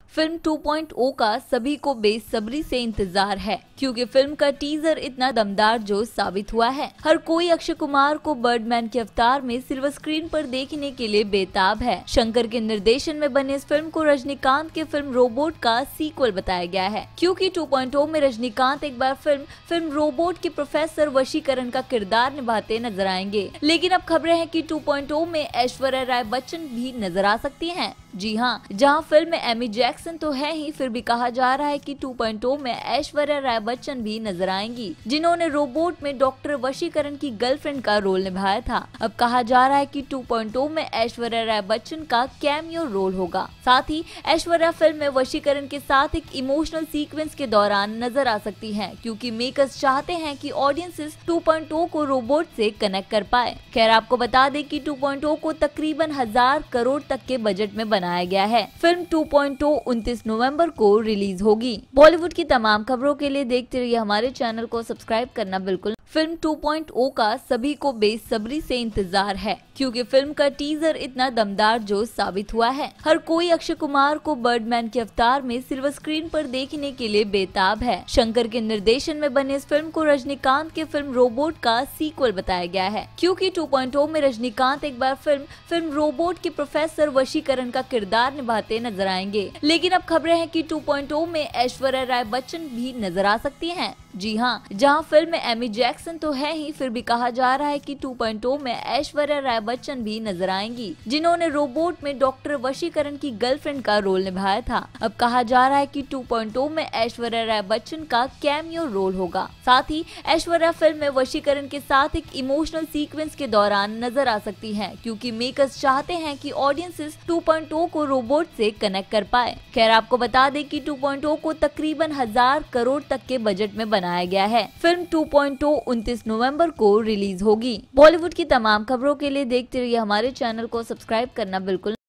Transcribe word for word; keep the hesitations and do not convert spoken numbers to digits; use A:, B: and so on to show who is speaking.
A: Film two point ओ का सभी को बेसब्री से इंतजार है क्योंकि फिल्म का टीजर इतना दमदार जो साबित हुआ है। हर कोई अक्षय कुमार को बर्डमैन के अवतार में सिल्वर स्क्रीन पर देखने के लिए बेताब है। शंकर के निर्देशन में बने इस फिल्म को रजनीकांत के फिल्म रोबोट का सीक्वल बताया गया है क्योंकि टू पॉइंट ओ में रजनीकांत एक बार फिल्म फिल्म रोबोट के प्रोफेसर वशीकरण का किरदार निभाते नजर आएंगे। लेकिन अब खबरें हैं कि टू पॉइंट ओ में ऐश्वर्या राय बच्चन भी नजर आ सकती हैं। जी हाँ, जहां फिल्म में एमी जैक्सन तो है ही, फिर भी कहा जा रहा है कि टू पॉइंट ओ में ऐश्वर्या राय बच्चन भी नजर आएंगी, जिन्होंने रोबोट में डॉक्टर वशीकरण की गर्लफ्रेंड का रोल निभाया था। अब कहा जा रहा है कि टू पॉइंट ओ में ऐश्वर्या राय बच्चन का कैमियो रोल होगा। साथ ही ऐश्वर्या फिल्म में वशीकरण के साथ एक इमोशनल सीक्वेंस के दौरान नजर आ सकती है क्योंकि मेकर्स चाहते हैं कि ऑडियंसेस टू पॉइंट ओ को रोबोट से कनेक्ट कर पाए। खैर, आपको बता दें कि टू पॉइंट ओ को तकरीबन हजार करोड़ तक के बजट में बनाया गया है। फिल्म टू पॉइंट ओ उनतीस नवंबर को रिलीज होगी। बॉलीवुड की तमाम खबरों के लिए देखते रहिए हमारे चैनल को सब्सक्राइब करना बिल्कुल। फिल्म टू पॉइंट ओ का सभी को बेसब्री से इंतजार है क्योंकि फिल्म का टीजर इतना दमदार जो साबित हुआ है। हर कोई अक्षय कुमार को बर्डमैन के अवतार में सिल्वर स्क्रीन पर देखने के लिए बेताब है। शंकर के निर्देशन में बने इस फिल्म को रजनीकांत के फिल्म रोबोट का सीक्वल बताया गया है क्योंकि टू पॉइंट ओ में रजनीकांत एक बार फिल्म फिल्म रोबोट के प्रोफेसर वशीकरण का किरदार निभाते नजर आएंगे। लेकिन अब खबरें हैं कि टू पॉइंट ओ में ऐश्वर्या राय बच्चन भी नजर आ सकती हैं। जी हाँ, जहां फिल्म में एमी जैक्सन तो है ही, फिर भी कहा जा रहा है कि टू पॉइंट ओ में ऐश्वर्या राय बच्चन भी नजर आएंगी, जिन्होंने रोबोट में डॉक्टर वशीकरण की गर्लफ्रेंड का रोल निभाया था। अब कहा जा रहा है कि टू पॉइंट ओ में ऐश्वर्या राय बच्चन का कैमियो रोल होगा। साथ ही ऐश्वर्या फिल्म में वशीकरण के साथ एक इमोशनल सीक्वेंस के दौरान नजर आ सकती है क्योंकि मेकर्स चाहते हैं कि ऑडियंसेस टू पॉइंट ओ को रोबोट से कनेक्ट कर पाए। खैर, आपको बता दें कि टू पॉइंट ओ को तकरीबन हजार करोड़ तक के बजट में बनाया गया है। फिल्म टू पॉइंट ओ उनतीस नवंबर को रिलीज होगी। बॉलीवुड की तमाम खबरों के लिए देखते रहिए हमारे चैनल को सब्सक्राइब करना बिल्कुल